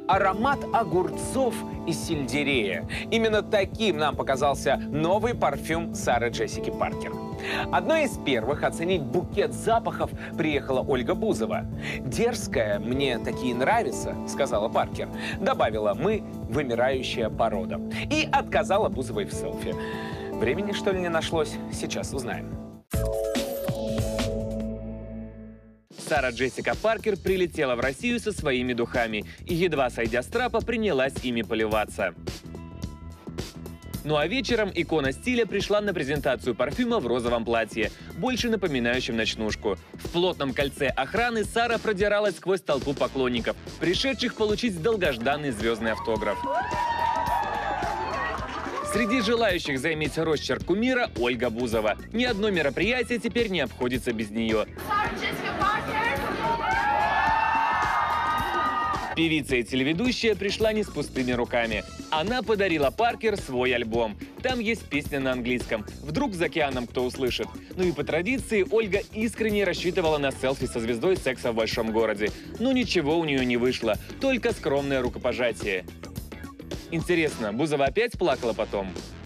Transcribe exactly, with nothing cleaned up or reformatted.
Аромат огурцов и сельдерея. Именно таким нам показался новый парфюм Сары Джессики Паркер. Одной из первых оценить букет запахов приехала Ольга Бузова. «Дерзкая, мне такие нравятся», — сказала Паркер. Добавила: «Мы вымирающая порода». И отказала Бузовой в селфи. Времени, что ли, не нашлось? Сейчас узнаем. Сара Джессика Паркер прилетела в Россию со своими духами и, едва сойдя с трапа, принялась ими поливаться. Ну а вечером икона стиля пришла на презентацию парфюма в розовом платье, больше напоминающем ночнушку. В плотном кольце охраны Сара продиралась сквозь толпу поклонников, пришедших получить долгожданный звездный автограф. Среди желающих заиметь росчерк кумира Ольга Бузова. Ни одно мероприятие теперь не обходится без нее. Певица и телеведущая пришла не с пустыми руками. Она подарила Паркер свой альбом. Там есть песня на английском. Вдруг за океаном кто услышит. Ну и по традиции Ольга искренне рассчитывала на селфи со звездой секса в большом городе. Но ничего у нее не вышло, только скромное рукопожатие. Интересно, Бузова опять плакала потом?